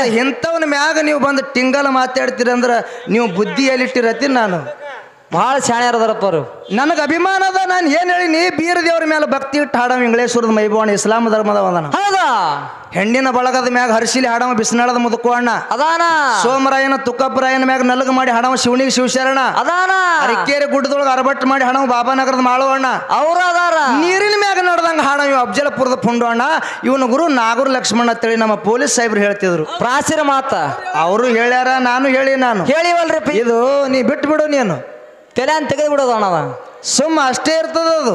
ಇಂಥವನ ಮ್ಯಾಗ ನೀವು ಬಂದು ಟಿಂಗಲ್ ಮಾತಾಡ್ತೀರಿ ಅಂದ್ರೆ ನೀವು ಬುದ್ಧಿ ಎಲ್ಲಿಟ್ಟಿರತ್ತೀನಿ ನಾನು ಭಾಳ ಶಾಣ್ಯಾರದಾರಪ್ಪ ಅವರು ನನಗೆ ಅಭಿಮಾನ ಅದ ನಾನು ಏನು ಹೇಳಿ ನೀ ಬೀರ ದೇವ್ರ ಮೇಲೆ ಭಕ್ತಿ ಇಟ್ಟು ಹಾಡವ ಇಂಗ್ಲೇಶ್ವರದ ಮೈಭವಣ ಇಸ್ಲಾಂ ಧರ್ಮದ ಅದಾನ ಹೌದಾ ಹೆಣ್ಣಿನ ಬಳಗದ ಮ್ಯಾಗ ಹರ್ಷಿಲಿ ಹಾಡವ ಬಿಸಿನಾಳದ ಮುದುಕೋಣ ಅದಾನ ಸೋಮರಾಯನ ತುಕ್ಕಪ್ಪರಾಯನ ಮ್ಯಾಗ ನಲಗ ಮಾಡಿ ಹಾಡವ ಶಿವನಿಗೆ ಶಿವಶರಣ ಅದಾನ ಅರಿಕೇರಿ ಗುಡ್ಡದೊಳಗೆ ಅರಬಟ್ಟು ಮಾಡಿ ಹಾಡವ ಬಾಬಾನಗರದ ಮಾಳವಣ್ಣ ಅವ್ರ ಅದಾರ ನೀರಿನ ಮ್ಯಾಗ ನಡೆದಂಗ ಹಾಡವ ಇವ ಅಫ್ಜಲಪುರದ ಪುಂಡವಣ್ಣ ಇವನ ಗುರು ನಾಗೂರ್ ಲಕ್ಷ್ಮಣ ಅಂತೇಳಿ ನಮ್ಮ ಪೊಲೀಸ್ ಸಾಹೇಬ್ರು ಹೇಳ್ತಿದ್ರು ಪ್ರಾಚೀನ ಮಾತ ಅವರು ಹೇಳ್ಯಾರ ನಾನು ಹೇಳಿವಲ್ರಿ ಇದು ನೀ ಬಿಟ್ಟು ಬಿಡು ನೀನು ತಲೆ ಅಂತ ತೆಗೆದು ಬಿಡೋದು ಅಣ್ಣವ ಸುಮ್ಮ ಅಷ್ಟೇ ಇರ್ತದ ಅದು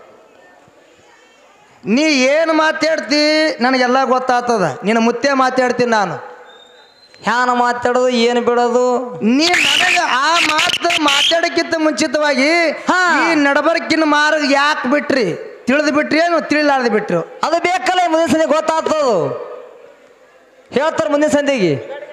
ನೀ ಏನು ಮಾತಾಡ್ತಿ ನನಗೆಲ್ಲ ಗೊತ್ತಾಗ್ತದ ನಿನ್ನ ಮುತ್ತೆ ಮಾತಾಡ್ತೀನಿ ನಾನು ಹ್ಯಾನ ಮಾತಾಡೋದು ಏನು ಬಿಡೋದು ನೀ ನನಗೆ ಆ ಮಾತು ಮಾತಾಡಕ್ಕಿಂತ ಮುಂಚಿತವಾಗಿ ಈ ನಡಬರ್ಕಿನ ಮಾರ್ಗ ಯಾಕೆ ಬಿಟ್ರಿ ತಿಳಿದು ಬಿಟ್ರಿ ಏನು ತಿಳಿಲಾರ್ದು ಬಿಟ್ರು ಅದು ಬೇಕಲ್ಲ ಮುಂದಿನ ಸಂದಿಗೆ ಗೊತ್ತಾಗ್ತದು ಹೇಳ್ತಾರೆ ಮುಂದಿನ ಸಂದಿಗೆ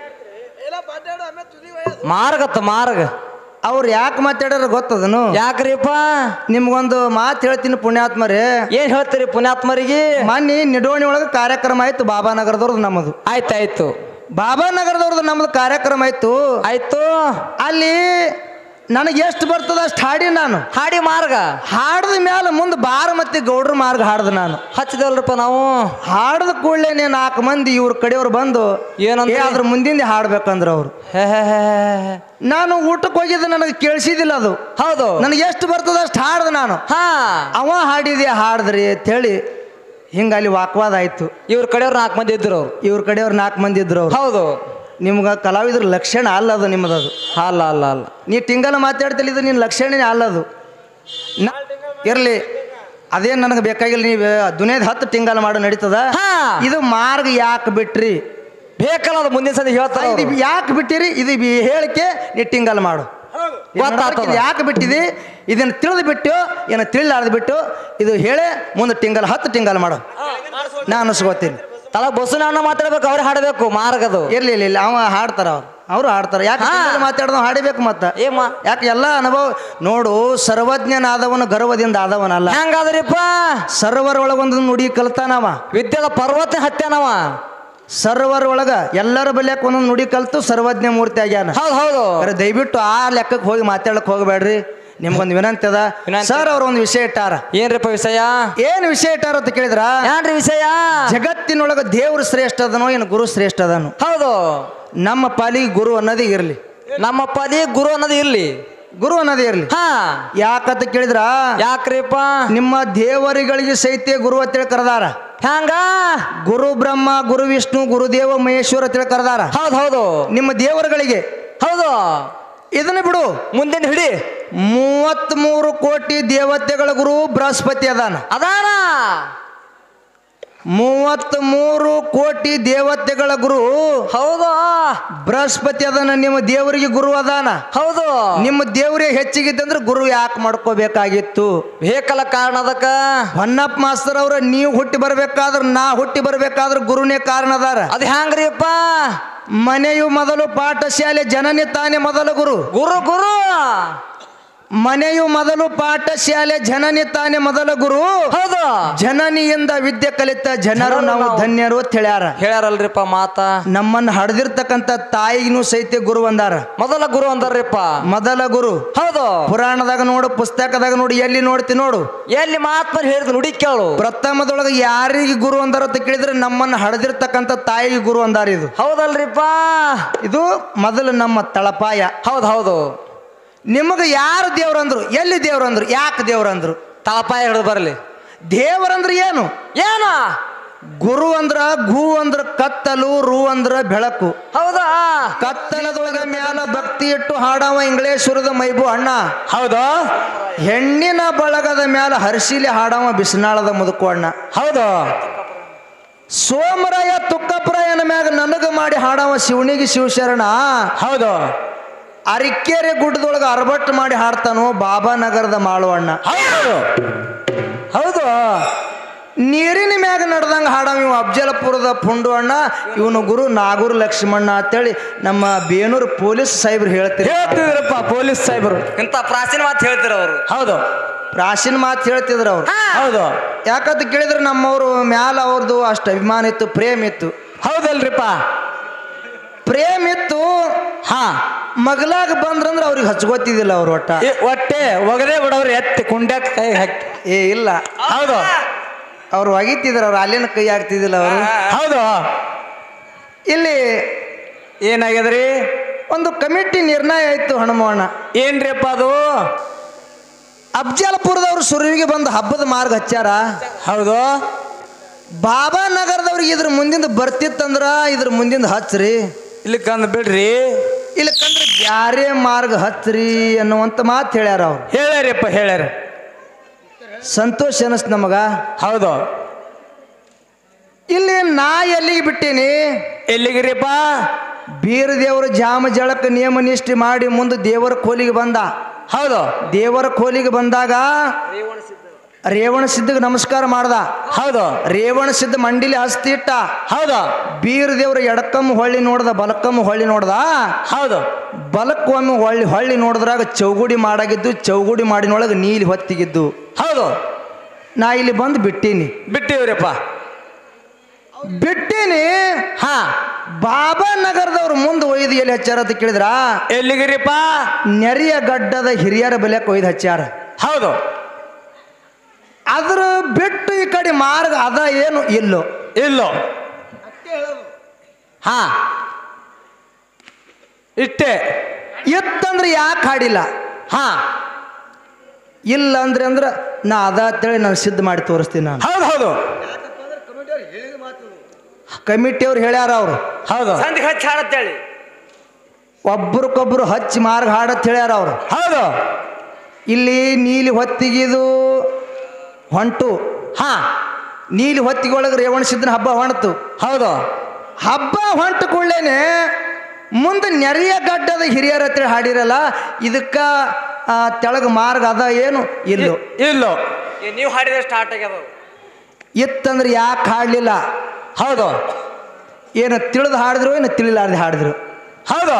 ಮಾರ್ಗತ್ತ ಮಾರ್ಗ ಅವ್ರು ಯಾಕೆ ಮಾತಾಡ್ಯಾರ ಗೊತ್ತದನು ಯಾಕ್ರಿಪ್ಪ ನಿಮ್ಗೊಂದು ಮಾತು ಹೇಳ್ತೀನಿ ಪುಣ್ಯಾತ್ಮರೇ ಏನ್ ಹೇಳ್ತೀರಿ ಪುಣ್ಯಾತ್ಮರಿಗೆ ಮೊನ್ನೆ ನಿಡೋಣಿ ಒಳಗೆ ಕಾರ್ಯಕ್ರಮ ಆಯ್ತು ಬಾಬಾನಗರದವ್ರದ್ದು ನಮ್ಮದು ಆಯ್ತಾಯ್ತು ಬಾಬಾನಗರದವ್ರದ್ದು ನಮ್ಮದು ಕಾರ್ಯಕ್ರಮ ಆಯ್ತು ಅಲ್ಲಿ ನನಗೆ ಎಷ್ಟು ಬರ್ತದ ಅಷ್ಟು ಹಾಡಿ ನಾನು ಹಾಡಿ ಮಾರ್ಗ ಹಾಡದ ಮ್ಯಾಲ ಮುಂದೆ ಬಾರ ಮತ್ತೆ ಗೌಡ್ರ ಮಾರ್ಗ ಹಾಡ್ದ ನಾನು ಹಚ್ಚಿದಲ್ರಪ್ಪ ನಾವು ಹಾಡದ ಕೂಡಲೇ 4 ಮಂದಿ ಇವ್ರ ಕಡೆಯವ್ರು ಬಂದು ಏನಂದ್ರೆ ಅದ್ರ ಮುಂದಿಂದ ಹಾಡ್ಬೇಕಂದ್ರ ಅವ್ರು ನಾನು ಊಟಕ್ಕೆ ಹೋಗಿದ್ದೆ ನನಗೆ ಕೇಳಿಸಿದಿಲ್ಲ ಅದು ಹೌದು ನನಗೆ ಎಷ್ಟು ಬರ್ತದ ಅಷ್ಟು ಹಾಡ್ದ ನಾನು ಅವ ಹಾಡಿದೆ ಹಾಡಿದ್ರಿ ಅಂತೇಳಿ ಹಿಂಗ ಅಲ್ಲಿ ವಾಕ್ವಾದ ಆಯ್ತು ಇವ್ರ ಕಡೆಯವ್ರು 4 ಮಂದಿ ಇದ್ರು ಅವ್ರು ಇವ್ರ ಕಡೆಯವ್ರು 4 ಮಂದಿ ಇದ್ರು ಅವ್ರು ಹೌದು ನಿಮ್ಗೆ ಕಲಾವಿದ್ರ ಲಕ್ಷಣ ಅಲ್ಲದು ನಿಮ್ಮದದು ಅಲ್ಲ ಅಲ್ಲ ಅಲ್ಲ ನೀ ಟಿಂಗಲ್ ಮಾತಾಡ್ತಿಲ್ಲ ಇದು ನಿನ್ನ ಲಕ್ಷಣನೇ ಅಲ್ಲದು ಇರ್ಲಿ ಅದೇನು ನನಗೆ ಬೇಕಾಗಿಲ್ಲ ನೀವು ದುನಿಯಾದ 10 ಟಿಂಗಲ್ ಮಾಡೋ ನಡೀತದ ಇದು ಮಾರ್ಗ ಯಾಕೆ ಬಿಟ್ರಿ ಬೇಕಲ್ಲ ಅದು ಮುಂದಿನ ಸಂದಿ ಹೇಳ್ತಾರೆ ಇದು ಯಾಕೆ ಬಿಟ್ಟಿರಿ ಇದು ಹೇಳಿಕೆ ನೀ ಟಿಂಗಲ್ ಮಾಡು ಯಾಕೆ ಬಿಟ್ಟಿದಿ ಇದನ್ನು ತಿಳಿದು ಬಿಟ್ಟು ಏನು ತಿಳಿಲಾರ್ದು ಬಿಟ್ಟು ಇದು ಹೇಳೇ ಮುಂದೆ ಟಿಂಗಲ್ 10 ಟಿಂಗಲ್ ಮಾಡು ನಾನು ಅನ್ಸ್ಕೋತೀನಿ ತಳ ಬಸ್ಸು ನಾನು ಮಾತಾಡ್ಬೇಕು ಅವ್ರು ಹಾಡಬೇಕು ಮಾರ್ಗದು ಇರ್ಲಿ ಇಲ್ಲ ಅವ ಹಾಡ್ತಾರ ಅವರು ಹಾಡ್ತಾರೆ ಯಾಕೆ ಮಾತಾಡ್ದವ್ ಹಾಡಿಬೇಕು ಮತ್ತೆ ಯಾಕೆ ಎಲ್ಲ ಅನುಭವ ನೋಡು ಸರ್ವಜ್ಞನಾದವನು ಗರ್ವದಿಂದ ಆದವನಲ್ಲ ಹೆಂಗಾದ್ರಿಪ್ಪ ಸರ್ವರ್ ಒಳಗೊಂದು ನುಡಿ ಕಲ್ತಾನವ ವಿದ್ಯೆದ ಪರ್ವತ ಹತ್ಯಾನವ ಸರ್ವರ್ ಒಳಗ ಎಲ್ಲರ ಬಲ್ಯಾಕ ಒಂದೊಂದು ನುಡಿ ಕಲ್ತು ಸರ್ವಜ್ಞ ಮೂರ್ತಿ ಆಗ್ಯಾನ ಹೌದು ದಯವಿಟ್ಟು ಆ ಲೆಕ್ಕಕ್ಕೆ ಹೋಗಿ ಮಾತಾಡಕ್ ಹೋಗಬೇಡ್ರಿ ನಿಮ್ಗೊಂದು ವಿನಂತಿ ಅದ ಸರ್ ಅವ್ರ ಒಂದು ವಿಷಯ ಇಟ್ಟಾರ ಏನ್ರಿಪ್ಪ ವಿಷಯ ಏನ್ ವಿಷಯ ಇಟ್ಟಾರ ಅಂತ ಕೇಳಿದ್ರ ಏನ್ರಿ ವಿಷಯ ಜಗತ್ತಿನೊಳಗ ದೇವ್ರು ಶ್ರೇಷ್ಠ ಅದನೋ ಏನು ಗುರು ಶ್ರೇಷ್ಠ ಅದನು ಹೌದು ನಮ್ಮ ಪಾಲಿಗೆ ಗುರು ಅನ್ನೋದೇ ಇರ್ಲಿ ನಮ್ಮ ಪಾಲಿಗೆ ಗುರು ಅನ್ನೋದು ಇರ್ಲಿ ಗುರು ಅನ್ನೋದೇ ಇರ್ಲಿ ಯಾಕಂತ ಕೇಳಿದ್ರ ಯಾಕ್ರಿಪ್ಪ ನಿಮ್ಮ ದೇವರುಗಳಿಗೆ ಸಹಿತ ಗುರು ಅಂತೇಳಿ ಕರೆದಾರ ಹ್ಯಾಂಗ ಗುರು ಬ್ರಹ್ಮ ಗುರು ವಿಷ್ಣು ಗುರುದೇವ ಮಹೇಶ್ವರ ಅಂತೇಳಿ ಕರೆದಾರ ಹೌದು ನಿಮ್ಮ ದೇವರುಗಳಿಗೆ ಹೌದು ಇದನ್ನ ಬಿಡು ಮುಂದಿನ ಹಿಡಿ 33 ಕೋಟಿ ದೇವತೆಗಳ ಗುರು ಬೃಹಸ್ಪತಿ ಅದಾನ 33 ಕೋಟಿ ದೇವತೆಗಳ ಗುರು ಹೌದು ಬೃಹಸ್ಪತಿ ಅದಾನ ನಿಮ್ಮ ದೇವರಿಗೆ ಗುರು ಅದಾನ ಹೌದು ನಿಮ್ಮ ದೇವರೇ ಹೆಚ್ಚಿಗಿದ್ದಂದ್ರೆ ಗುರು ಯಾಕೆ ಮಾಡ್ಕೋಬೇಕಾಗಿತ್ತು ಬೇಕಲ್ಲ ಕಾರಣ ಅದಕ್ಕ ಹೊನ್ನಪ್ಪ ಮಾಸ್ತರ್ ಅವ್ರ ನೀವು ಹುಟ್ಟಿ ಬರ್ಬೇಕಾದ್ರ ನಾ ಹುಟ್ಟಿ ಬರ್ಬೇಕಾದ್ರ ಗುರುನೇ ಕಾರಣ ಅದಾರ ಅದು ಹ್ಯಾಂಗ್ರಿಪ್ಪ ಮನೆಯು ಮೊದಲು ಪಾಠಶಾಲೆ ಜನನಿ ತಾನೇ ಮೊದಲ ಗುರು ಗುರು ಗುರು ಮನೆಯು ಮೊದಲು ಪಾಠಶಾಲೆ ಜನನಿ ತಾನೇ ಮೊದಲ ಗುರು ಹೌದು ಜನನಿಯಿಂದ ವಿದ್ಯೆ ಕಲಿತ ಜನರು ನಾವು ಧನ್ಯರು ಅಂತ ಹೇಳ್ಯಾರಲ್ರಿಪ್ಪ ಮಾತ ನಮ್ಮನ್ನ ಹಡ್ದಿರ್ತಕ್ಕಂಥ ತಾಯಿಗೂ ಸಹಿತ ಗುರು ಅಂದಾರ ಮೊದಲ ಗುರು ಅಂದಾರ್ರಿಪ್ಪ ಮೊದಲ ಗುರು ಹೌದು ಪುರಾಣದಾಗ ನೋಡು ಪುಸ್ತಕದಾಗ ನೋಡು ಎಲ್ಲಿ ನೋಡ್ತಿ ನೋಡು ಎಲ್ಲಿ ಮಾತ್ಮ ಹೇಳಿದ್ ನುಡಿ ಕೇಳು ಪ್ರಥಮದೊಳಗೆ ಯಾರಿಗೆ ಗುರು ಅಂದಾರ ಅಂತ ಕೇಳಿದ್ರೆ ನಮ್ಮನ್ನ ಹಡ್ದಿರ್ತಕ್ಕಂಥ ತಾಯಿಗೆ ಗುರು ಅಂದಾರ ಇದು ಹೌದಲ್ರಿಪ್ಪ ಇದು ಮೊದಲು ನಮ್ಮ ತಳಪಾಯ ಹೌದು ನಿಮಗೆ ಯಾರು ದೇವ್ರಂದ್ರು ಎಲ್ಲಿ ದೇವ್ರಂದ್ರು ಯಾಕೆ ದೇವ್ರಂದ್ರು ತಳಪಾಯ ಹಿಡಿದು ಬರಲಿ ದೇವರಂದ್ರೆ ಏನು ಏನು ಗುರು ಅಂದ್ರ ಗು ಅಂದ್ರ ಕತ್ತಲು ರು ಅಂದ್ರ ಬೆಳಕು ಹೌದಾ ಕತ್ತಲದೊಳಗ ಮ್ಯಾಲ ಭಕ್ತಿ ಇಟ್ಟು ಹಾಡವ ಇಂಗ್ಲೇಶ್ವರದ ಮೈಬು ಅಣ್ಣ ಹೌದು ಹೆಣ್ಣಿನ ಬಳಗದ ಮ್ಯಾಲ ಹರ್ಷಿಲಿ ಹಾಡವ ಬಿಸಿನಾಳದ ಮುದುಕು ಅಣ್ಣ ಹೌದು ಸೋಮರಾಯ ತುಕ್ಕಪ್ರಾಯನ ಮ್ಯಾಗ ನನಗ ಮಾಡಿ ಹಾಡವ ಶಿವನಿಗೆ ಶಿವಶರಣ ಹೌದು ಅರಿಕೆರೆ ಗುಡ್ಡದೊಳಗೆ ಅರಬಟ್ಟು ಮಾಡಿ ಹಾಡ್ತಾನೋ ಬಾಬಾನಗರದ ಮಾಳುವಣ್ಣ ಹೌದು ನೀರಿನ ಮ್ಯಾಗ ನಡೆದಂಗ ಹಾಡವ ಇವ ಅಫ್ಜಲಪುರದ ಪುಂಡು ಅಣ್ಣ ಇವನು ಗುರು ನಾಗೂರ್ ಲಕ್ಷ್ಮಣ್ಣ ಅಂತೇಳಿ ನಮ್ಮ ಬೇನೂರು ಪೊಲೀಸ್ ಸಾಹೇಬ್ರು ಹೇಳ್ತಿದ್ರಪ್ಪ ಪೊಲೀಸ್ ಸಾಹೇಬರು ಇಂತ ಪ್ರಾಚೀನ ಮಾತು ಹೇಳ್ತಿರ ಅವರು ಹೌದು ಪ್ರಾಚೀನ ಮಾತು ಹೇಳ್ತಿದ್ರು ಅವ್ರು ಹೌದು ಯಾಕಂತ ಕೇಳಿದ್ರೆ ನಮ್ಮವ್ರು ಮ್ಯಾಲ ಅವ್ರದ್ದು ಅಷ್ಟು ಅಭಿಮಾನ ಇತ್ತು ಪ್ರೇಮ ಇತ್ತು ಹೌದಲ್ರಿಪ್ಪ ಪ್ರೇಮ ಇತ್ತು ಹಾ ಮಗಲಾಗ ಬಂದ್ರಂದ್ರ ಅವ್ರಿಗೆ ಹಚ್ಕೋತಿದ್ದಿಲ್ಲ ಅವ್ರು ಒಟ್ಟ ಹೊಟ್ಟೆ ಒಗದೇ ಬಿಡವ್ರು ಎತ್ತಿ ಕುಂಡ್ಯಾಕ ಕೈ ಹಾಕಿ ಏ ಇಲ್ಲ ಹೌದು ಅವ್ರು ಒಗಿತಿದ್ರ ಅವ್ರು ಅಲ್ಲಿನ ಕೈ ಹಾಕ್ತಿದ್ದಿಲ್ಲ ಅವರು ಹೌದು ಇಲ್ಲಿ ಏನಾಗ್ಯದ್ರಿ ಒಂದು ಕಮಿಟಿ ನಿರ್ಣಯ ಆಯ್ತು ಹನುಮಣ್ಣ ಏನ್ರಿಪ್ಪ ಅದು ಅಫ್ಜಲ್ಪುರದವ್ರು ಸುರುವಿಗೆ ಬಂದು ಹಬ್ಬದ ಮಾರ್ಗ ಹಚ್ಚಾರ ಹೌದು ಬಾಬಾ ನಗರದವ್ರಿಗೆ ಇದ್ರ ಮುಂದಿಂದ ಬರ್ತಿತ್ತಂದ್ರ ಇದ್ರ ಮುಂದಿಂದ ಹಚ್ಚ್ರಿ ಇಲ್ಲಿ ಕಂದ್ ಬಿಡ್ರಿ ಇಲ್ಲಕಂದ್ರೆ ಬ್ಯಾರೆ ಮಾರ್ಗ ಹಚ್ಚ್ರಿ ಅನ್ನುವಂತ ಮಾತು ಹೇಳ್ಯಾರ ಅವ್ರು ಹೇಳ್ಯಾರಪ್ಪ ಹೇಳ್ಯಾರ ಸಂತೋಷ ಅನಿಸ್ತು ನಮಗ ಹೌದು ಇಲ್ಲಿ ನಾ ಎಲ್ಲಿಗೆ ಬಿಟ್ಟೀನಿ ಎಲ್ಲಿಗಿರಿಪ್ಪ ಬೀರ ದೇವರು ಜಾಮ ಜಳಕ ನಿಯಮ ನಿಷ್ಠೆ ಮಾಡಿ ಮುಂದೆ ದೇವರ ಕೋಲಿಗೆ ಬಂದ ಹೌದು ದೇವರ ಕೋಲಿಗೆ ಬಂದಾಗ ರೇವಣ ಸಿದ್ಧಗೆ ನಮಸ್ಕಾರ ಮಾಡ್ದ ಹೌದು ರೇವಣ ಸಿದ್ಧ ಮಂಡಿಲಿ ಹಸ್ತಿ ಇಟ್ಟ ಹೌದು ಬೀರ ದೇವ್ರ ಎಡಕಮ್ಮ ಹೊಳ್ಳಿ ನೋಡ್ದ ಬಲಕಮ್ಮ ಹೊಳ್ಳಿ ನೋಡ್ದ ಹೌದು ಬಲಕ್ಕೊಮ್ಮೆ ಹೊಳ್ಳಿ ನೋಡಿದ್ರಾಗ ಚೌಗುಡಿ ಮಾಡಾಗಿದ್ದು ಚೌಗುಡಿ ಮಾಡಿನೊಳಗೆ ನೀಲಿ ಹೊತ್ತಿಗಿದ್ದು ಹೌದು ನಾ ಇಲ್ಲಿ ಬಂದು ಬಿಟ್ಟೀನಿ ಬಿಟ್ಟಿವ್ರಿಪ್ಪ ಬಿಟ್ಟೀನಿ ಹಾ ಬಾಬಾ ನಗರದವ್ರು ಮುಂದೆ ಒಯ್ದು ಎಲ್ಲಿ ಹಚ್ಚಾರ ಅಂತ ಕೇಳಿದ್ರ ಎಲ್ಲಿಗಿರಿಪ್ಪ ನೆರೆಯ ಗಡ್ಡದ ಹಿರಿಯರ ಬೆಲೆಕ್ಕೆ ಒಯ್ದು ಹಚ್ಚಾರ ಹೌದು ಅದ್ರ ಬಿಟ್ಟು ಈ ಕಡೆ ಮಾರ್ಗ ಅದ ಏನು ಇಲ್ಲೋ ಇಲ್ಲೋ ಹಾ ಇಟ್ಟೆ ಇತ್ತಂದ್ರೆ ಯಾಕೆ ಹಾಡಿಲ್ಲ ಹಾ ಇಲ್ಲ ಅಂದ್ರೆ ನಾ ಅದ ಅಂತೇಳಿ ನಾನು ಸಿದ್ಧ ಮಾಡಿ ತೋರಿಸ್ತೀನಿ ನಾನು ಹೌದು ಹೌದು ಕಮಿಟಿಯವ್ರು ಹೇಳ್ಯಾರ ಅವರು ಹೌದು ಒಬ್ರಿಗೊಬ್ರು ಹಚ್ಚಿ ಮಾರ್ಗ ಹಾಡತ್ ಹೇಳ್ಯಾರ ಅವರು ಹೌದು ಇಲ್ಲಿ ನೀಲಿ ಹೊತ್ತಿಗಿದು ಹೊಂಟು ಹಾ ನೀಲಿ ಹೊತ್ತಿಗೊಳಗೆ ರೇವಣ ಸಿದ್ಧನ ಹಬ್ಬ ಹೊಂಟು ಹೌದು ಹಬ್ಬ ಹೊಂಟ ಕೂಡಲೇನೆ ಮುಂದೆ ನೆರೆಯ ಗಡ್ಡದ ಹಿರಿಯರ ಹತ್ರ ಹಾಡಿರಲ್ಲ ಇದಕ್ಕ ತೆಳಗ ಮಾರ್ಗ ಅದ ಏನು ಇಲ್ಲೋ ಇಲ್ಲೋ ನೀವು ಹಾಡಿದ್ರೆ ಸ್ಟಾರ್ಟ್ ಆಗ್ಯದ ಇತ್ತಂದ್ರೆ ಯಾಕೆ ಹಾಡಲಿಲ್ಲ ಹೌದು ಏನು ತಿಳಿದು ಹಾಡಿದ್ರು ಏನು ತಿಳಿಲಾರ್ದು ಹಾಡಿದ್ರು ಹೌದು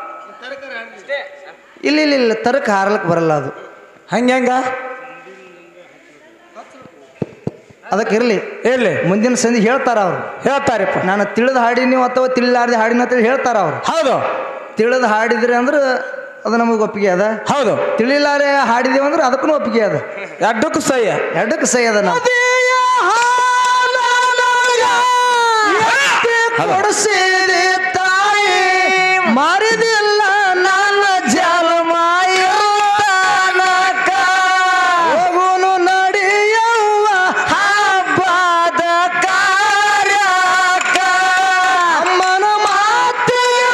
ಇಲ್ಲ ಇಲ್ಲ ಇಲ್ಲ ತರಕ ಹಾರ್ಲಕ್ಕೆ ಬರಲ್ಲ ಅದು ಹಂಗ ಅದಕ್ಕೆ ಇರಲಿ ಇರ್ಲಿ ಮುಂದಿನ ಸಂಧಿ ಹೇಳ್ತಾರ ಅವ್ರು ಹೇಳ್ತಾರಪ್ಪ ನಾನು ತಿಳಿದು ಹಾಡಿನಿ ಅಥವಾ ತಿಳಿಲಾರ್ದೆ ಹಾಡಿನ ಅಂತೇಳಿ ಹೇಳ್ತಾರ ಅವ್ರು ಹೌದು ತಿಳಿದು ಹಾಡಿದ್ರಿ ಅಂದ್ರೆ ಅದು ನಮಗೆ ಒಪ್ಪಿಗೆ ಅದ ಹೌದು ತಿಳಿಲಾರೆ ಹಾಡಿದೇವು ಅಂದ್ರೆ ಅದಕ್ಕೂ ಒಪ್ಪಿಗೆ ಅದ ಎರಡಕ್ಕೂ ಸಹ್ಯ ಎರಡಕ್ಕೆ ಸೈ ಅದ ನಾವು ಕೊಡಿಸಿದೆ ತಾಯಿ ಮಾರಿದಿಲ್ಲ ನನ್ನ ಜಲಮಾಯಕ ಹೋಗುನು ನಡೆಯುವ ಹಬ್ಬದ ಕಾರ್ಯಕ ಅಮ್ಮನ ಮಾತಿಗೆ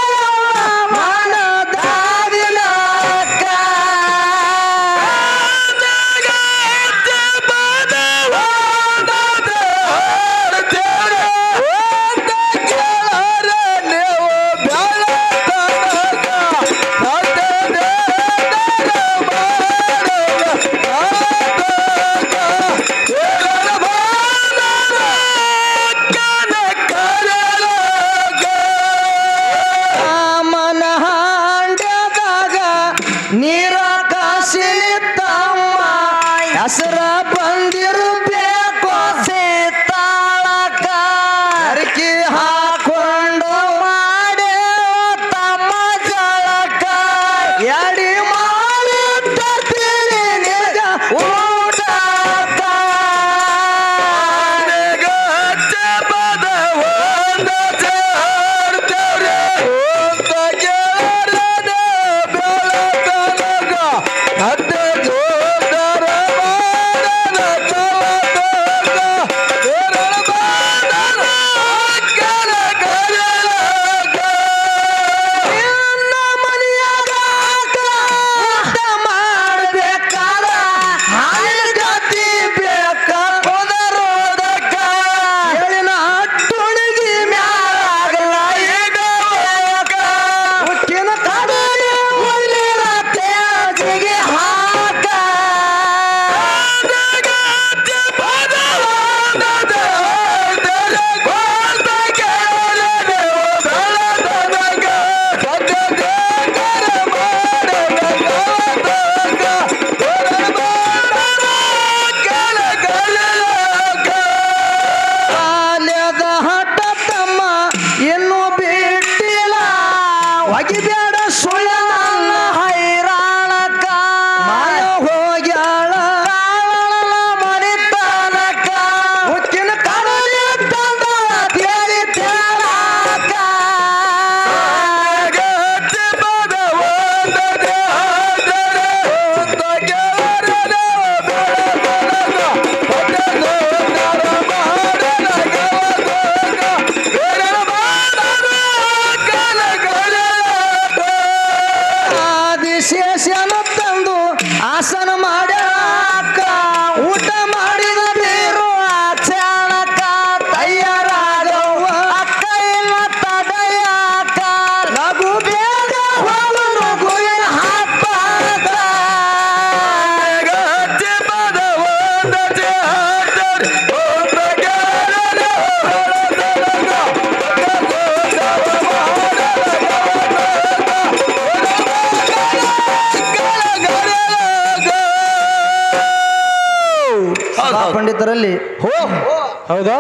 ಮನದಾದಿನಕ ಕೇಳ ರೈತರಲ್ಲಿ ಹೌದಾ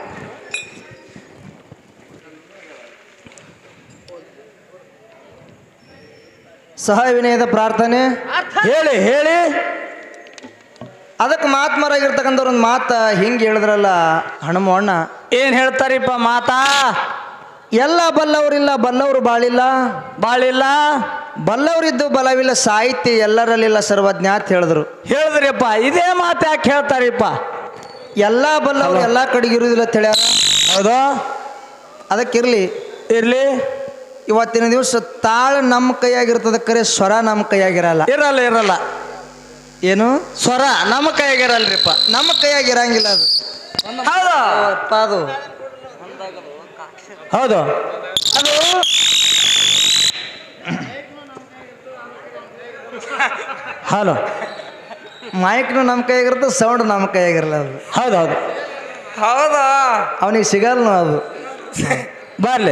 ಸಹ ವಿನಯದ ಪ್ರಾರ್ಥನೆ ಹೇಳಿ ಹೇಳಿ ಅದಕ್ಕೆ ಮಹಾತ್ಮರಾಗಿರ್ತಕ್ಕಂಥವ್ರು ಒಂದು ಮಾತು ಹಿಂಗೆ ಹೇಳಿದ್ರಲ್ಲ ಹನುಮಣ್ಣ, ಏನ್ ಹೇಳ್ತಾರಿಪ್ಪ ಮಾತಾ? ಎಲ್ಲ ಬಲ್ಲವರಿಲ್ಲ ಬಲ್ಲವರು ಬಾಳಿಲ್ಲ, ಬಾಳಿಲ್ಲ ಬಲ್ಲವರಿದ್ದು ಬಲವಿಲ್ಲ, ಸಾಹಿತ್ಯ ಎಲ್ಲರಲ್ಲಿಲ್ಲ ಸರ್ವಜ್ಞ ಅಂತ ಹೇಳಿದ್ರು. ಹೇಳಿದ್ರಿಪ್ಪ, ಇದೇ ಮಾತು ಯಾಕೆ ಹೇಳ್ತಾರಿಪ್ಪ? ಎಲ್ಲ ಬಲ್ಲವರು ಎಲ್ಲ ಕಡೆಗೆ ಇರುವುದಿಲ್ಲ ಅಂತ ಹೇಳ್ಯಾರ. ಹೌದಾ ಅದಕ್ಕಿರಲಿ, ಇರ್ಲಿ. ಇವತ್ತಿನ ದಿವಸ ತಾಳ ನಮ್ಮ ಕೈಯಾಗಿರ್ತದ, ಕರೆ ಸ್ವರ ನಮ್ಮ ಕೈಯಾಗಿರಲ್ಲ. ಇರಲ್ಲ ಇರಲ್ಲ. ಏನು ಸ್ವರ ನಮ್ಮ ಕೈಯಾಗಿರಲ್ರಿಪ್ಪ, ನಮ್ಮ ಕೈಯಾಗಿರಂಗಿಲ್ಲ ಅದು. ಹೌದು ಅದು ಹೌದು ಅದು ಹಲೋ ಮೈಕ್ನು ನಮ್ಮ ಕೈಯಾಗಿರುತ್ತೆ, ಸೌಂಡ್ ನಮ್ಮ ಕೈಯಾಗಿರಲ್ಲ ಅದು. ಹೌದೌದು ಹೌದಾ? ಅವನಿಗೆ ಸಿಗಲ್ಲ ಅದು. ಬರ್ಲಿ.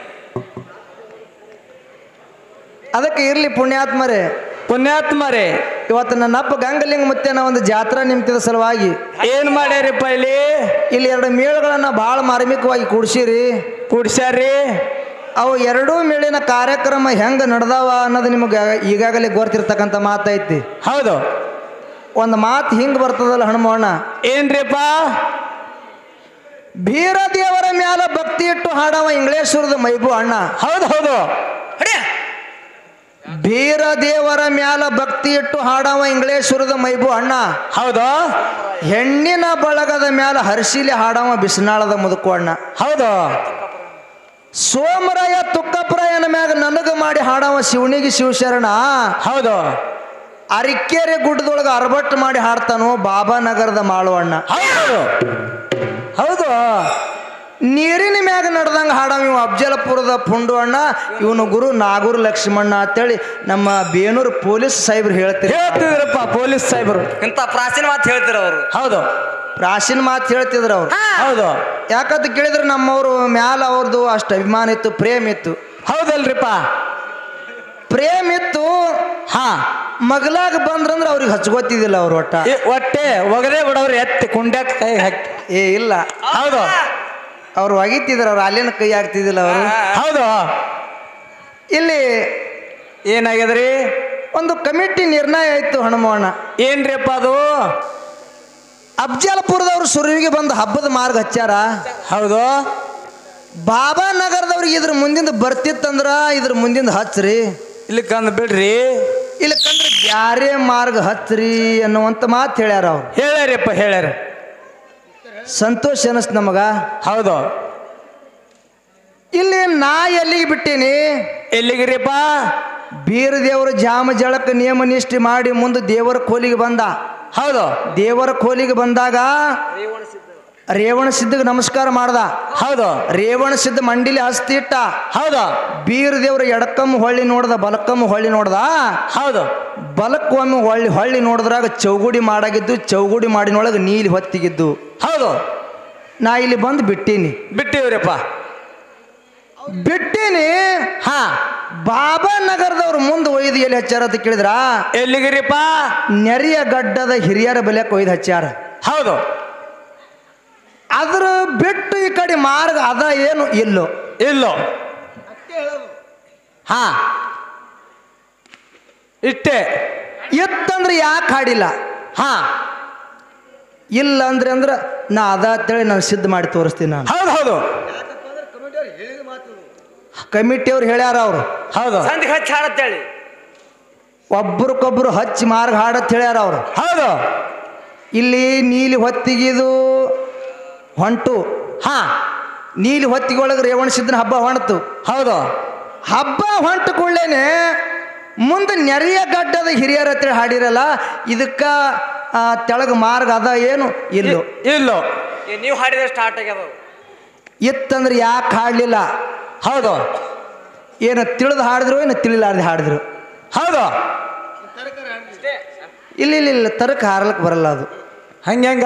ಅದಕ್ಕೆ ಇರಲಿ ಪುಣ್ಯಾತ್ಮರೇ, ಪುಣ್ಯಾತ್ಮರೇ, ಇವತ್ತು ನನ್ನ ಅಪ್ಪ ಗಂಗಲಿಂಗ ಮುತ್ತೇನ ಒಂದು ಜಾತ್ರಾ ನಿಮಿತ್ತದ ಸಲುವಾಗಿ ಏನ್ ಮಾಡ್ಯಾರಿಪ್ಪ ಇಲ್ಲಿ? ಇಲ್ಲಿ 2 ಮೇಳಗಳನ್ನ ಭಾಳ ಮಾರ್ಮಿಕವಾಗಿ ಕೂಡ್ಸಿರಿ. ಕುಡ್ಸ್ಯಾರಿ. ಅವು 2 ಮೇಳಿನ ಕಾರ್ಯಕ್ರಮ ಹೆಂಗೆ ನಡೆದಾವ ಅನ್ನೋದು ನಿಮಗೆ ಈಗಾಗಲೇ ಗೊತ್ತಿರ್ತಕ್ಕಂಥ ಮಾತೈತಿ. ಹೌದು. ಒಂದು ಮಾತು ಹಿಂಗೆ ಬರ್ತದಲ್ಲ ಹನುಮಣ್ಣ, ಏನ್ರಿಪ್ಪ? ಬೀರ ದೇವರ ಮ್ಯಾಲ ಭಕ್ತಿ ಇಟ್ಟು ಹಾಡವ ಇಂಗ್ಲೇಶ್ವರದ ಮೈಬು ಅಣ್ಣ. ಹೌದು ಹೌದು. ಬೀರ ದೇವರ ಮ್ಯಾಲ ಭಕ್ತಿ ಇಟ್ಟು ಹಾಡವ ಇಂಗ್ಲೇಶ್ವರದ ಮೈಬು ಅಣ್ಣ. ಹೌದು. ಹೆಣ್ಣಿನ ಬಳಗದ ಮ್ಯಾಲ ಹರ್ಷಿಲಿ ಹಾಡವ ಬಿಸಿನಾಳದ ಮುದುಕು ಅಣ್ಣ. ಹೌದು. ಸೋಮರಾಯ ತುಕ್ಕಪ್ರಾಯನ ಮ್ಯಾಗ ನನಗ ಮಾಡಿ ಹಾಡವ ಶಿವನಿಗೆ ಶಿವಶರಣ. ಹೌದು. ಅರಿಕೆರೆ ಗುಡ್ಡದೊಳಗೆ ಅರಬಟ್ಟು ಮಾಡಿ ಹಾಡ್ತಾನೋ ಬಾಬಾನಗರದ ಮಾಳು ಅಣ್ಣ. ಹೌದು ಹೌದು. ನೀರಿನ ಮ್ಯಾಗ ನಡೆದಂಗೆ ಹಾಡವ ಇವ ಅಫ್ಜಲಪುರದ ಪುಂಡು ಅಣ್ಣ. ಇವನು ಗುರು ನಾಗೂರು ಲಕ್ಷ್ಮಣ್ಣ ಅಂತೇಳಿ ನಮ್ಮ ಬೇನೂರು ಪೊಲೀಸ್ ಸಾಹೇಬ್ರು ಹೇಳ್ತಿದ್ರಪ್ಪ. ಪೊಲೀಸ್ ಸಾಹೇಬರು ಇಂಥ ಪ್ರಾಚೀನ ಮಾತು ಹೇಳ್ತಿರ ಅವರು. ಹೌದು. ಪ್ರಾಚೀನ ಮಾತು ಹೇಳ್ತಿದ್ರು ಅವ್ರು. ಹೌದು. ಯಾಕಂತ ಕೇಳಿದ್ರೆ ನಮ್ಮವರು ಮ್ಯಾಲ ಅವ್ರದ್ದು ಅಷ್ಟು ಅಭಿಮಾನ ಇತ್ತು, ಪ್ರೇಮ ಇತ್ತು. ಹೌದಲ್ರಿಪ್ಪ? ಪ್ರೇಮ ಇತ್ತು. ಹಾ, ಮಗಲಾಗ ಬಂದ್ರಂದ್ರೆ ಅವ್ರಿಗೆ ಹಚ್ಕೋತಿದ್ದಿಲ್ಲ ಅವ್ರು ಒಟ್ಟ. ಒಟ್ಟೆ ಒಗದೇ ಬಿಡವ್ರು ಎತ್ತಿ ಕುಂಡ್ಯಾಕ ಕೈ ಹಾಕಿ. ಇಲ್ಲ. ಹೌದು. ಅವ್ರು ಒಗಿತಿದ್ರು, ಅವ್ರು ಅಲ್ಲಿನ ಕೈ ಹಾಕ್ತಿದ್ದಿಲ್ಲ ಅವರು. ಹೌದು. ಇಲ್ಲಿ ಏನಾಗ್ಯದ್ರಿ? ಒಂದು ಕಮಿಟಿ ನಿರ್ಣಯ ಆಯ್ತು ಹನುಮಣ್ಣ. ಏನ್ರಿಪ್ಪ ಅದು? ಅಫ್ಜಲಪುರದವ್ರು ಸುರುವಿಗೆ ಬಂದು ಹಬ್ಬದ ಮಾರ್ಗ ಹಚ್ಚಾರ. ಹೌದು. ಬಾಬಾನಗರದವ್ರಿಗೆ ಇದ್ರ ಮುಂದಿಂದ ಬರ್ತಿತ್ತಂದ್ರ ಇದ್ರ ಮುಂದಿಂದ ಹಚ್ಚ್ರಿ, ಇಲ್ಲಿ ಕಂದ್ ಬಿಡ್ರಿ, ಇಲ್ಲಕಂದ್ರೆ ಬ್ಯಾರೆ ಮಾರ್ಗ ಹಚ್ಚ್ರಿ ಅನ್ನುವಂತ ಮಾತು ಹೇಳ್ಯಾರ ಅವ್ರು. ಹೇಳ್ಯಾರಪ್ಪ, ಹೇಳ್ಯಾರ. ಸಂತೋಷ ಅನಿಸ್ತು ನಮಗ. ಹೌದು. ಇಲ್ಲಿ ನಾ ಎಲ್ಲಿಗೆ ಬಿಟ್ಟೀನಿ? ಎಲ್ಲಿಗಿರಿಪ್ಪ? ಬೀರ ದೇವರು ಜಾಮ ಜಳಕ ನಿಯಮ ನಿಷ್ಠೆ ಮಾಡಿ ಮುಂದೆ ದೇವರ ಕೋಲಿಗೆ ಬಂದ. ಹೌದು. ದೇವರ ಕೋಲಿಗೆ ಬಂದಾಗ ರೇವಣ ಸಿದ್ಧಗೆ ನಮಸ್ಕಾರ ಮಾಡ್ದ. ಹೌದು. ರೇವಣ ಸಿದ್ಧ ಮಂಡಿಲಿ ಹಸ್ತಿ ಇಟ್ಟ. ಹೌದು. ಬೀರ ದೇವ್ರ ಎಡಕಮ್ಮ ಹೊಳ್ಳಿ ನೋಡ್ದ, ಬಲಕಮ್ಮ ಹೊಳ್ಳಿ ನೋಡ್ದ. ಹೌದು. ಬಲಕ್ಕೊಮ್ಮೆ ಹೊಳ್ಳಿ ನೋಡಿದ್ರಾಗ ಚೌಗುಡಿ ಮಾಡಾಗಿದ್ದು, ಚೌಗುಡಿ ಮಾಡಿನೊಳಗೆ ನೀಲಿ ಹೊತ್ತಿಗಿದ್ದು. ಹೌದು. ನಾ ಇಲ್ಲಿ ಬಂದು ಬಿಟ್ಟೀನಿ. ಬಿಟ್ಟಿವ್ರಪ್ಪ, ಬಿಟ್ಟೀನಿ. ಹಾ, ಬಾಬಾನಗರದವ್ರು ಮುಂದೆ ಒಯ್ದು ಎಲ್ಲಿ ಹಚ್ಚಾರ ಅಂತ ಕೇಳಿದ್ರ, ಎಲ್ಲಿಗಿರಿಪ್ಪ? ನೆರಿಯ ಗಡ್ಡದ ಹಿರಿಯರ ಬೆಲೆಕ್ಕೆ ಒಯ್ದು ಹಚ್ಚಾರ. ಹೌದು. ಅದ್ರ ಬಿಟ್ಟು ಈ ಕಡೆ ಮಾರ್ಗ ಅದ ಏನು ಇಲ್ಲೋ? ಇಲ್ಲೋ. ಹಾ, ಇಷ್ಟೇ. ಇತ್ತಂದ್ರೆ ಯಾಕೆ ಹಾಡಿಲ್ಲ? ಹಾ, ಇಲ್ಲ ಅಂದ್ರೆ ನಾ ಅದ ಅಂತೇಳಿ ನಾನು ಸಿದ್ಧ ಮಾಡಿ ತೋರಿಸ್ತೀನಿ. ನಾನು ಹೌದು ಹೌದು. ಕಮಿಟಿಯವ್ರು ಹೇಳ್ಯಾರ. ಅವರು ಹೌದು. ಸಂಧಿ ಹಚ್ಚಿ ಹಾಡತ್ತೇಳಿ ಒಬ್ರಿಗೊಬ್ರು ಹಚ್ಚಿ ಮಾರ್ಗ ಹಾಡತ್ ಹೇಳ್ಯಾರ ಅವರು. ಹೌದು. ಇಲ್ಲಿ ನೀಲಿ ಹೊತ್ತಿಗಿದು ಹೊಂಟು. ಹಾ, ನೀಲಿ ಹೊತ್ತಿಗೆ ಒಳಗೆ ರೇವಣ ಸಿದ್ಧನ ಹಬ್ಬ ಹೊಂಟು. ಹೌದು. ಹಬ್ಬ ಹೊಂಟು ಕೂಡಲೇನೆ ಮುಂದೆ ನೆರೆಯ ಗಡ್ಡದ ಹಿರಿಯರ ಹತ್ರ ಹಾಡಿರಲ್ಲ, ಇದಕ್ಕ ತೆಳಗ ಮಾರ್ಗ ಅದ ಏನು ಇಲ್ಲೋ? ಇಲ್ಲೋ. ನೀವು ಹಾಡಿದ್ರೆ ಸ್ಟಾರ್ಟ್ ಆಗ್ಯದ. ಇತ್ತಂದ್ರೆ ಯಾಕೆ ಹಾಡಲಿಲ್ಲ? ಹೌದು. ಏನು ತಿಳಿದು ಹಾಡಿದ್ರು, ಏನು ತಿಳಿಲಾರ್ದು ಹಾಡಿದ್ರು? ಹೌದು. ಇಲ್ಲ ಇಲ್ಲ ಇಲ್ಲ, ತರಕ ಹಾರ್ಲಕ್ಕೆ ಬರಲ್ಲ ಅದು. ಹಂಗ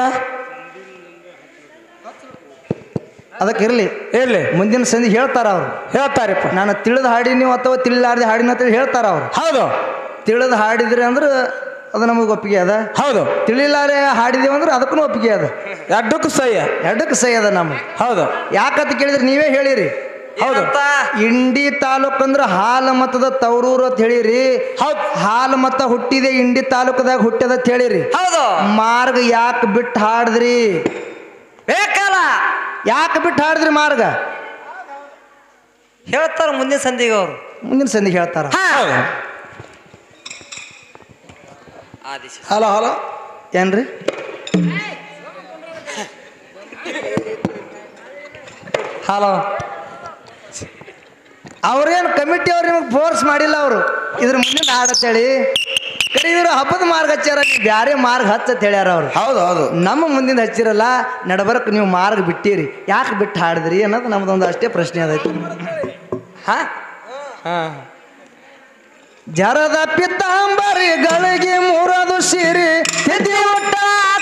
ಅದಕ್ಕೆ ಇರಲಿ, ಇರ್ಲಿ. ಮುಂದಿನ ಸಂಧಿ ಹೇಳ್ತಾರ ಅವ್ರು. ಹೇಳ್ತಾರಪ್ಪ. ನಾನು ತಿಳಿದು ಹಾಡಿನಿ ಅಥವಾ ತಿಳಿಲಾರ್ದೆ ಹಾಡಿನ ಅಂತ ಹೇಳ್ತಾರ ಅವ್ರು. ಹೌದು. ತಿಳಿದು ಹಾಡಿದ್ರಿ ಅಂದ್ರೆ ಅದು ನಮಗೆ ಒಪ್ಪಿಗೆ ಅದ. ಹೌದು. ತಿಳಿಲಾರೆ ಹಾಡಿದೇವು ಅಂದ್ರೆ ಅದಕ್ಕೂ ಒಪ್ಪಿಗೆ ಅದ. ಎರಡಕ್ಕೂ ಸಹ್ಯ. ಎರಡಕ್ಕೂ ಸಹಿ ಅದ ನಮ್ಗೆ. ಹೌದು. ಯಾಕಂತ ಕೇಳಿದ್ರೆ ನೀವೇ ಹೇಳಿರಿ. ಹೌದು. ಇಂಡಿ ತಾಲೂಕ್ ಅಂದ್ರೆ ಹಾಲು ಮತದ ತವರೂರು ಅಂತ ಹೇಳಿರಿ. ಹೌದು. ಹಾಲು ಮತ ಹುಟ್ಟಿದೆ ಇಂಡಿ ತಾಲೂಕದಾಗ ಹುಟ್ಟ್ಯದ ಅಂತ ಹೇಳಿರಿ. ಹೌದು. ಮಾರ್ಗ ಯಾಕೆ ಬಿಟ್ಟು ಹಾಡಿದ್ರಿ? ಬೇಕಲ್ಲ ಯಾಕೆ ಬಿಟ್ಟು ಹಾಡಿದ್ರಿ ಮಾರ್ಗ? ಹೇಳ್ತಾರ ಮುಂದಿನ ಸಂಧಿಗೆ ಅವರು. ಮುಂದಿನ ಸಂಧಿಗೆ ಹೇಳ್ತಾರ. ಹಲೋ ಹಲೋ ಏನ್ರಿ? ಹಲೋ. ಅವ್ರೇನು ಕಮಿಟಿ ಅವ್ರು ನಿಮಗೆ ಫೋರ್ಸ್ ಮಾಡಿಲ್ಲ. ಅವರು ಇದ್ರ ಮುಂದಿನ ಹಾಡತ್ತೇಳಿ ಇವರು ಹಬ್ಬದ ಮಾರ್ಗ ಹಚ್ಚಾರ, ನೀವು ಬ್ಯಾರೆ ಮಾರ್ಗ ಹಚ್ಚತ್ ಹೇಳ್ಯಾರ ಅವ್ರು. ಹೌದು ಹೌದು. ನಮ್ಮ ಮುಂದಿನ ಹಚ್ಚಿರಲ್ಲ, ನಡಬರಕ್ಕೆ ನೀವು ಮಾರ್ಗ ಬಿಟ್ಟಿರಿ, ಯಾಕೆ ಬಿಟ್ಟು ಹಾಡಿದ್ರಿ ಅನ್ನೋದು ನಮ್ದೊಂದು ಅಷ್ಟೇ ಪ್ರಶ್ನೆ ಅದೈತಿ. ಹಾ. ಜರದ ಪಿತಾಂಬರಿಗಳಿಗೆ ಮೂರದು ಸಿರಿ ತಿದ್ದಿ ಊಟ